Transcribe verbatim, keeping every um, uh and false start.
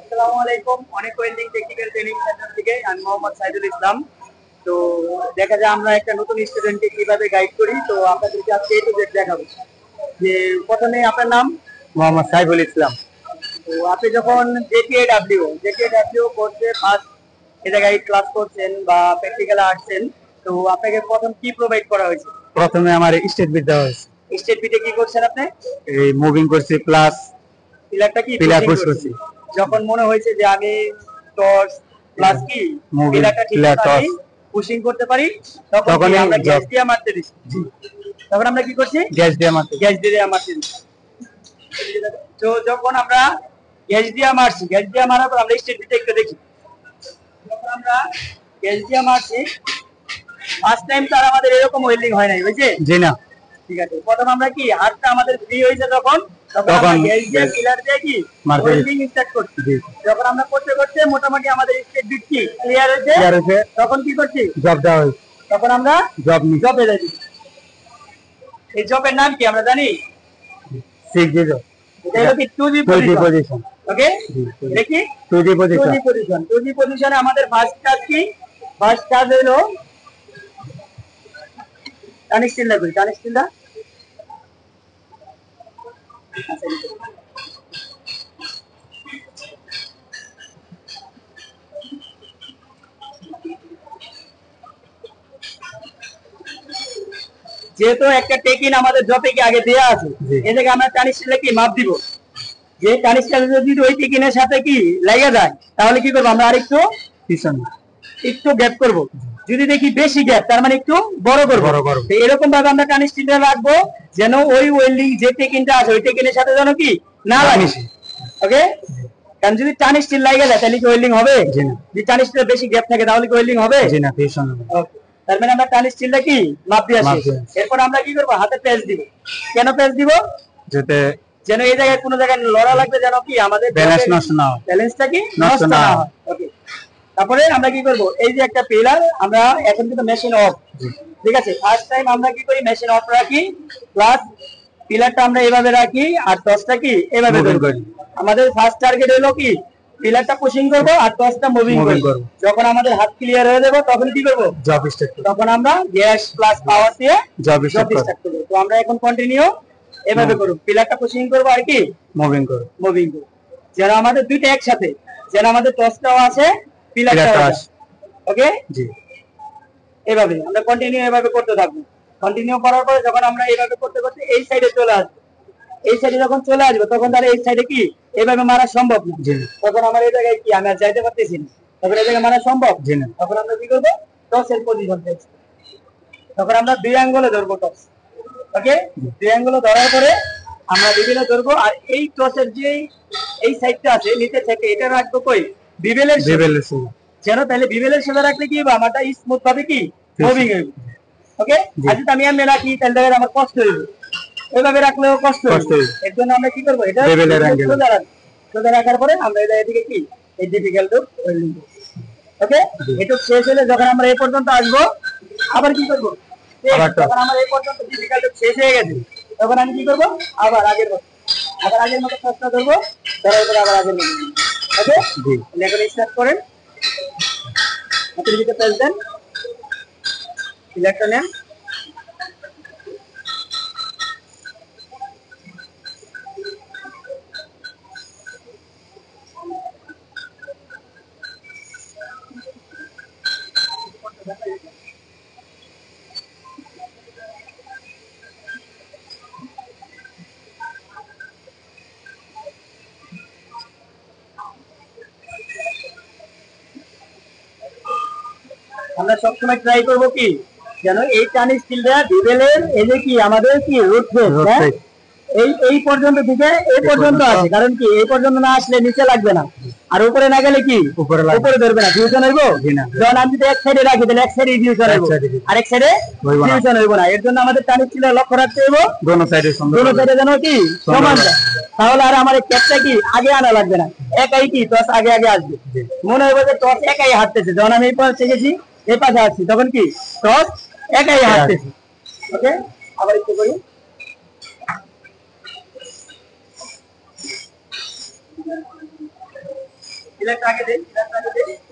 আসসালামু আলাইকুম। অনেক ওয়েল্ডিং টেকনিক্যাল ট্রেনিং সেন্টার থেকে আমি মোহাম্মদ সাইদুল ইসলাম। তো দেখা যায় আমরা একটা নতুন স্টুডেন্টকে কিভাবে গাইড করি, তো আপনাদেরকে আজকে এই প্রজেক্ট দেখাবো। যে প্রথমে আপনার নাম? মোহাম্মদ সাইফুল ইসলাম। তো আপনি যখন জেটিএডাব্লিউ জেটিএডাব্লিউ কোর্সে ফার্স্ট এ জায়গায় ক্লাস করছেন বা প্র্যাকটিক্যালে আসছেন, তো আপনাকে প্রথম কি প্রোভাইড করা হয়েছে? প্রথমে আমার স্টেট বিট দেওয়া হয়েছে। স্টেট বিটে কি করছেন আপনি? এই মুভিং করছি প্লাস পিলারটা কি পিলার পুশিং পুশ করছি। যখন মনে হয়েছে যে আমি টর্চ প্লাস কি মুভিং পিলারটা ঠিক পিলার আছে টর্চ পুশিং করতে পারি, তখন তখন কি আমরা এই গ্যাস job- দিয়ে মারতে দিছি। তখন আমরা কি করছি? গ্যাস দিয়ে মারতে। গ্যাস দিয়ে মারতে দিছি। তো যখন আমরা গ্যাস দিয়ে মারছি, গ্যাস দিয়ে মারার পর আমরা স্টেট বিটে একটু দেখি। যখন আমরা গ্যাস দিয়ে মারছি ফার্স্ট টাইম তার আমাদের এরকম ওয়েল্ডিং হয় নাই, বুঝছে? জি না। ঠিক আছে, প্রথম আমরা কি হাতটা আমাদের ফ্রি হয়েছে যখন তখন তখন আমরা গ্যাস দিয়ে পিলার দিয়ে কি মারতে ওয়েল্ডিং স্টার্ট করছি। জি। যখন আমরা করতে করতে মোটামুটি আমাদের স্টেট বিট কি ক্লিয়ার হয়েছে, ক্লিয়ার হয়েছে, তখন কি করছি? জব দেওয়া হয়েছে। তখন আমরা জব নি জবে যাই। এই জবের নাম কি আমরা জানি? সিক্স জিরো এটা হলো কি two G two G position. Position. Okay, দেখি two G two position. G position. Two G পজিশনে আমাদের ফার্স্ট কাজ কি? ফার্স্ট কাজ হলো টানিশ চিল্লা করি, টানিশ চিল্লা। যেহেতু একটা টেকিন আমাদের জবে কি আগে দেয়া আছে, এ থেকে আমরা টানিশ চিল্লা কি মাপ দিব। যে টানিশ চিল্লা যদি ওই টেকিনের সাথে কি লাগা যায়, তাহলে কি করবো আমরা আরেকটু পিছন একটু গ্যাপ করব। যদি দেখি বেশি গ্যাপ, তার মানে একটু বড় করব। বড় করব। তো এরকম ভাবে আমরা টানিশ চিল্লা রাখবো যেন ওই ওয়েল্ডিং যে টেকিনটা আছে ওই টেকিনের সাথে যেন কি না লাগে। ওকে, কারণ যদি টানিশ চিল্লা লাগা যায় তাহলে কি ওয়েল্ডিং হবে? জি না। যদি টানিশ চিল্লা বেশি গ্যাপ থাকে তাহলে কি ওয়েল্ডিং হবে? জি না, পিছন। ওকে, তার মানে আমরা টানিশ চিল্লা কি মাপ দিয়ে মাপ আসি। দিয়ে। এরপর আমরা কি করব? হাতে প্যাচ দিব। কেন প্যাচ দিব? যাতে যেন এই জায়গায় কোনো জায়গায় লড়া লাগবে যেন কি আমাদের ব্যালেন্স নষ্ট না হয়। ব্যালেন্সটা কি নষ্ট নষ্ট না না হয়। হয়। ওকে, তারপরে আমরা কি করব? এই যে একটা পিলার, আমরা এখন কিন্তু মেশিন অফ, ঠিক আছে? ফার্স্ট টাইম আমরা কি করি? মেশিন অফ রাখি, প্লাস পিলারটা আমরা এইভাবে রাখি আর টসটা কি এভাবে Moving ধরি। করি। আমাদের ফার্স্ট টার্গেট হলো কি পিলারটা পুশিং করব আর টসটা মুভিং Moving করব। করব। যখন আমাদের হাত ক্লিয়ার হয়ে যাবে তখন কি করব? জব স্টার্ট তখন আমরা গ্যাস প্লাস পাওয়ার দিয়ে জব জব স্টার্ট স্টার্ট করব। তো আমরা এখন কন্টিনিউ এভাবে করব, পিলারটা পুশিং করব আর কি মুভিং করব। মুভিং করব, যেন আমাদের দুইটা একসাথে, যেন আমাদের টসটাও আছে পিলারটাও পিলারটা আছে। ওকে, জি। এভাবে আমরা কন্টিনিউ এভাবে করতে থাকবো। কন্টিনিউ করার পরে যখন আমরা এইভাবে করতে করতে এই সাইডে চলে আসবো, এই সাইডে যখন চলে আসবো তখন তাহলে এই সাইডে কি এভাবে মারা সম্ভব না। জি। তখন আমার এই জায়গায় কি আমি আর যাইতে পারতেছি না, তখন এই জায়গায় মারা সম্ভব জি না। তখন আমরা কি করবো? টসের পজিশন দেখছি, তখন আমরা দুই আঙ্গুলে ধরবো টস। ওকে, দুই আঙ্গুলে ধরার পরে আমরা বিবেলে ধরবো আর এই টসের যে এই সাইডটা আছে নিচে থেকে এটা রাখবো কই বিবেলের সাথে। বিবেলের সঙ্গে। যেন তাহলে বিবেলের সাথে রাখলে কি হবে? আমারটা স্মুথ ভাবে কি মুভিং হবে। ওকে, আর যদি আমি এমনি রাখি তাহলে দেখেন আমার কষ্ট হবে, এইভাবে রাখলেও কষ্ট কষ্ট হবে। হবে। এর জন্য আমরা কি করবো? এটা বিবেলের angle। সোজা রাখবো। সোজা রাখার পরে আমরা এটা এদিকে কি এই ডিফিকাল্ট ওয়েল্ডিং করব। ওকে, এটা শেষ হলে যখন আমরা এই পর্যন্ত আসবো আবার কি করবো? আবার তো- যখন আমরা এই পর্যন্ত ডিফিকাল্ট শেষ হয়ে গেছে তখন আমি কি করবো? আবার আগের মতো আবার আগের মতো চেষ্টা করবো, ধরার পরে আবার আগের মতো। ওকে, জি। এখন স্টার্ট করেন, হাতের ভিতরে প্রেস দেন, সিলেক্টর নেন। আমরা সবসময় ট্রাই করবো কি যেন এই টানি স্কিলটা বিবেলের এই যে কি আমাদের কি রুট ফেস এই এই পর্যন্ত থেকে এই পর্যন্ত আসে, কারণ কি এই পর্যন্ত না আসলে নিচে লাগবে না, আর উপরে না গেলে কি উপরে লাগবে। উপরে ধরবে না, ফিউশন হইব। জি না। যখন আমি যদি এক সাইডে রাখি তাহলে এক সাইডে ফিউশন হইব, এক side এ diffusion আর এক সাইডে হইব না। ফিউশন হইব না। এর জন্য আমাদের টানি স্কিলটা লক্ষ্য রাখতে হইব দোনো সাইডে সুন্দর দোনো করে। সাইডে যেন কি সমান যায়, তাহলে আর আমার এই ক্যাপটা কি আগে আনা লাগবে না, একাই কি টস আগে আগে আসবে। জি। মনে হইব যে টস একাই হাঁটতেছে, যখন আমি এই পাশে গেছি এই পাশে আসছি তখন কি টস একাই হাঁটতেছে। ওকে, আবার একটু করি। সিলেক্ট আগে দেন সিলেক্ট আগে দেন